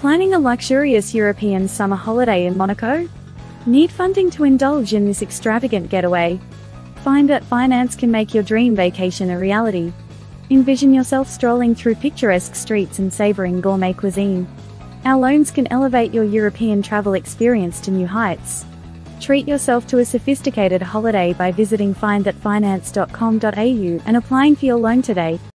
Planning a luxurious European summer holiday in Monaco? Need funding to indulge in this extravagant getaway? Find that finance can make your dream vacation a reality. Envision yourself strolling through picturesque streets and savoring gourmet cuisine. Our loans can elevate your European travel experience to new heights. Treat yourself to a sophisticated holiday by visiting findthatfinance.com.au and applying for your loan today.